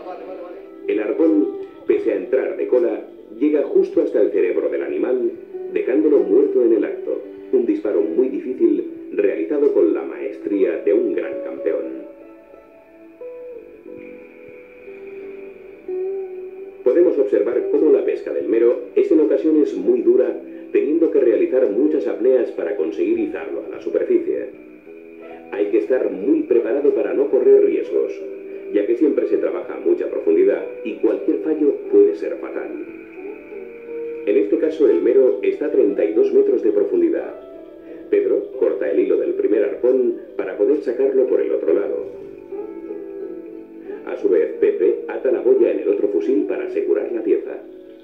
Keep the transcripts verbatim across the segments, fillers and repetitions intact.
El arpón, pese a entrar de cola, llega justo hasta el cerebro del animal, dejándolo muerto en el acto. Un disparo muy difícil, realizado con la maestría de un gran campeón. Podemos observar cómo la pesca del mero es en ocasiones muy dura, teniendo que realizar muchas apneas para conseguir izarlo a la superficie. Hay que estar muy preparado para no correr riesgos, ya que siempre se trabaja a mucha profundidad y cualquier fallo puede ser fatal. En este caso el mero está a treinta y dos metros de profundidad. Pedro corta el hilo del primer arpón para poder sacarlo por el otro lado. A su vez, Pepe ata la boya en el otro fusil para asegurar la pieza.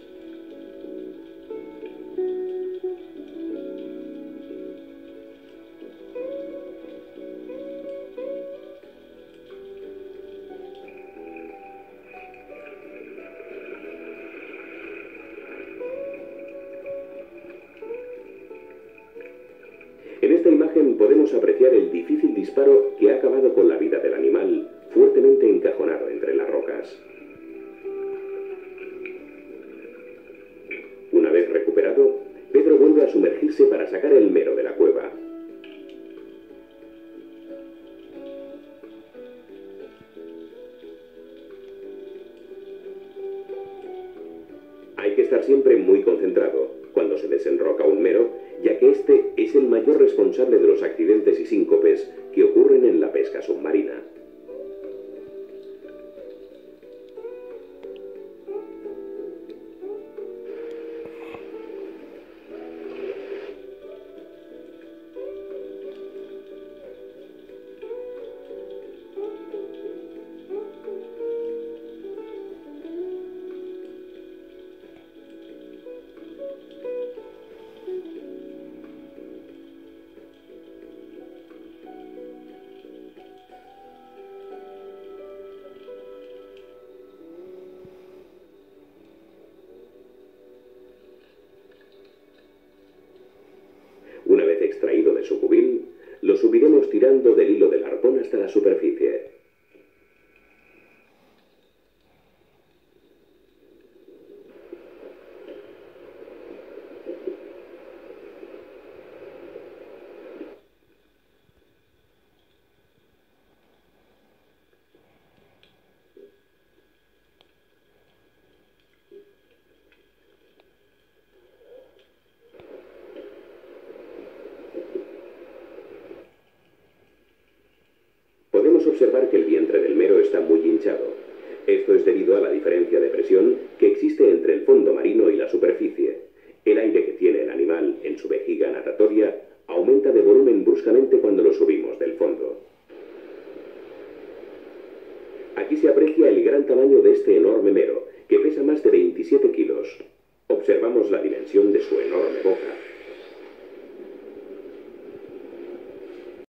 En esta imagen podemos apreciar el difícil disparo que ha acabado con la vida del animal, fuertemente encajonado entre las rocas. Una vez recuperado, Pedro vuelve a sumergirse para sacar el mero de la cueva. Hay que estar siempre muy concentrado cuando se desenroca un mero, ya que este es el mayor responsable de los accidentes y síncopes que ocurren en la pesca submarina. Una vez extraído de su cubil, lo subiremos tirando del hilo del arpón hasta la superficie. Podemos observar que el vientre del mero está muy hinchado. Esto es debido a la diferencia de presión que existe entre el fondo marino y la superficie. El aire que tiene el animal en su vejiga natatoria aumenta de volumen bruscamente cuando lo subimos del fondo. Aquí se aprecia el gran tamaño de este enorme mero,